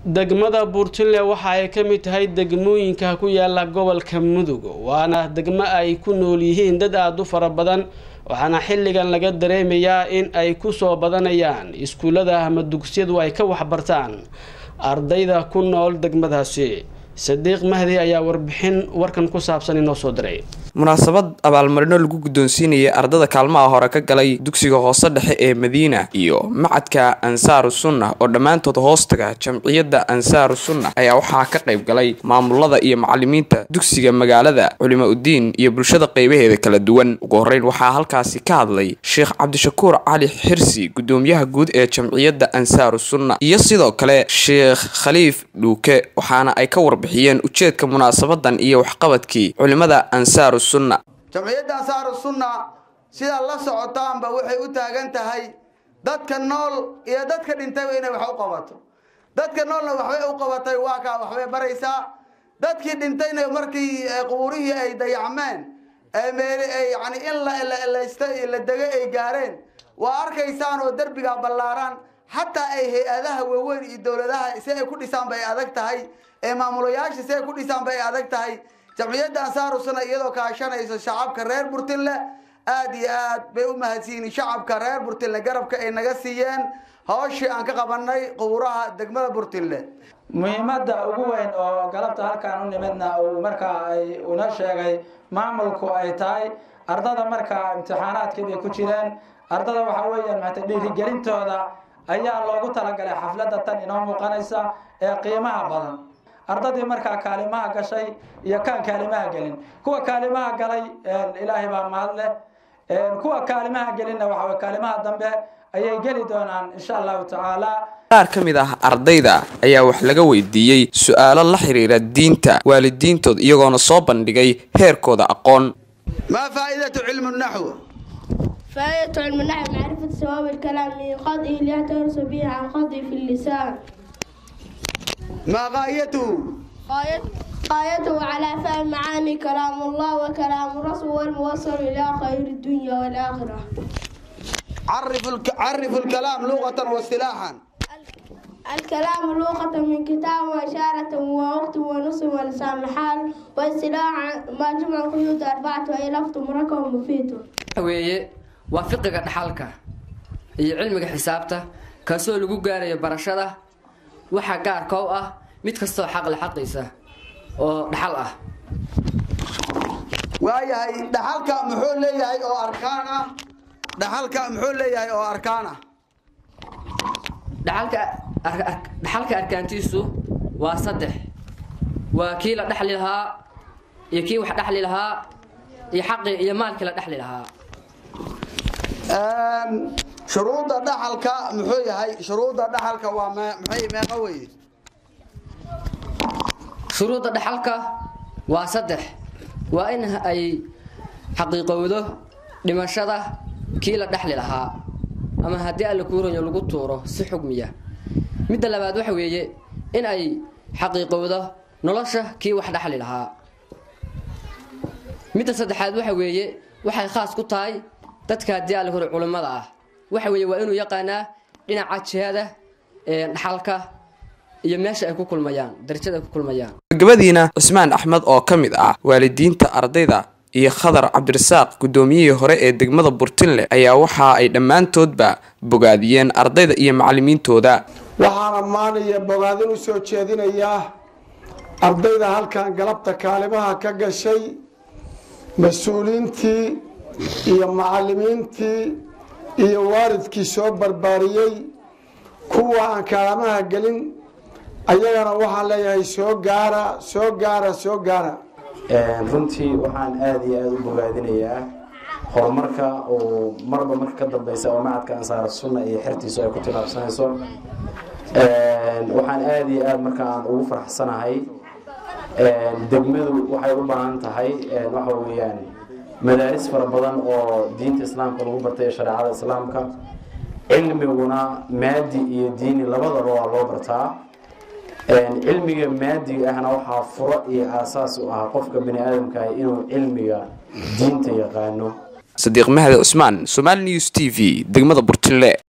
degmada Buurtile waxa ay ka mid tahay degmooyinka ku yaala gobolka Mudug waana degmo ay ku nool yihiin dad aad u fara badan waxaana xilligan laga dareemayaa in ay ku soo badanayaan iskuulada ama dugsiyadu ay ka wax bartaan ardayda ku nool degmadaasi Sadiq Mahdi ayaa warbixin warkan ku saabsan inoo soo diray munaasabad abaalmarino lagu guddoonsiinayay ardada kaalmaha hore ka galay dugsiga hoose dhexe ee Madiina iyo macadka Ansarus Sunnah oo dhamaantood hoostaga jamciyadda Ansarus Sunnah ayaa waxa ka qayb galay maamulada iyo macallimiinta dugsiga magaalada culimo udiin iyo bulshada qaybaheeda kala duwan ugu horeyn waxa halkaasi ka hadlay Sheekh Cabdishakuur Cali Xirsi gudoomiyaha guud ee jamciyadda Ansarus Sunnah iyo sidoo kale Sheekh Khaliif Dhuuke waxaana ay ka warbixiyeen ujeedka munaasabadan iyo waxqabadkii culimada Ansarus Sunnah jamciyadda Ansarus Sunnah sida la socotaanba waxay u taagan tahay dadka nool iyo dadka dhintay inay wax u qabato dadka noolna waxay u qabatay waa ka waxay baraysaa dadkii dhintayna markii qubuurihii ay dayacmeen yani in la dagay ay gaareen waa arkaysaan oo darbiga ballaaran hatta ay hay'adaha waaweyn iyo dawladaha si ay ku dhisaan bay adag tahay maamulayaasha si ay ku dhisaan bay adag tahay jamciyadda Ansarus Sunnah iyadoo kaashanayso shacabka reer Buurtile aad iyo aad bay u mahadsiin shacabka reer Buurtile garabka ay naga siiyeen hawshii aan ka qabanay qubuuraha degmada Buurtile muhiimadda ugu weyn oo galabta halkaan u nimidna oo marka ay una sheegay maamulku ay tahay ardada marka imtixaanaadkii ku jireen ardada waxa weeyaan maanta dhiirigelintooda ayaa loogu talagalay xafladda tan inoo muuqanaysa ee qiimaha badan ardadii marka kaalimaha gashay iyo kan kaalimaha galin kuwa kaalimaha galay ilaahay baa mahad leh kuwa kaalimaha galinna waxa kaalimaha dambe ayay gali doonaan insha Allah taala qaar kamid ah ardayda ayaa wax laga weydiiyay su'aalo la xiriira diinta waalidiintood iyagoona soo bandhigay heerkooda aqoon ma faa'iidatu ilmu nahw فائدة علم النحو معرفة ثواب الكلام من قضئه ليعترس به عن قضئه في اللسان ما غايته غايته على فهم معاني كلام الله وكلام الرسول والموصل إلى خير الدنيا والآخرة عرف الكلام لغة واصطلاحا الكلام لغة من كتاب وإشارة ووقت ونصب ولسان الحال واصطلاحا ما جمع قيود أربعة وهي لفظ مركب مفيد وافقك دحالka iyo cilmiga xisaabta kaasoo lagu gaarayo barashada waxa gaarka u ah mid kasto xaq la xaqaysa oo dhaxal ah waayahay dhaxalka muxuu leeyahay oo arkaan ah dhaxalka muxuu leeyahay oo arkaan ah dhaxalka arkaantiisu waa 3 waa kii la dhaxli lahaa iyo kii wax dhaxli lahaa iyo xaqi iyo maalkii la dhaxli lahaa شروط دحلك محوي هاي شروط دحلك وما محي ما قوي شروط دحلك وصدح وإن أي حقيقة وده لمشهده كيلا دحل لها أما هدي الكورن يلقو توره سحكمية مدة لبعد وحويه إن أي حقيقة وده نلشه كي واحد دحل لها مدة صدحات وحويه وحي خاص كتاي dadka diyaal hore culimada ah waxa weeye waa inuu yaqaanaa dhinaca jeeda dhaxalka iyo meesha ay ku kulmayaan darajada ay ku kulmayaan gabadhiina Usmaan Axmed oo kamid ah waalidiinta ardayda iyo Khadar Cabdirasaaq gudoomiyihii hore ee degmada Buurtile ayaa waxa ay dhamaantoodba bogaadiyeen ardayda iyo macallimiintooda waxaana maaniyo bogaadin u soo jeedinayaa ardayda halkan galabta kaalimaha ka gashay mas'uuliintii iyo macallimiintii iyo waalidkii soo barbaariyay kuwa aan kaalmaha galin ayagana waxaan leeyahay soo gaara runtii waxaan aad iyo aad u bogaadinayaa horumarka oo marba marka ka dambaysa oo macadka Ansarus Sunnah iyo xirtiisu ay ku tilaabsanayso waxaan aad iyo aad marka aan ugu faraxsanahay degmadu waxay u baahan tahay waxa weeyaan مدارس فربضان أو دين الإسلام كانوا برتاي شريعة الإسلام كا علمنا مادي دين لبض الله برتا علمي مادي إحنا وحافرة أساس وحقفك بني آدم كا إنه علمي دين تيقانو صديق مهدي عثمان سومال نيوز تي في دقمة بورتله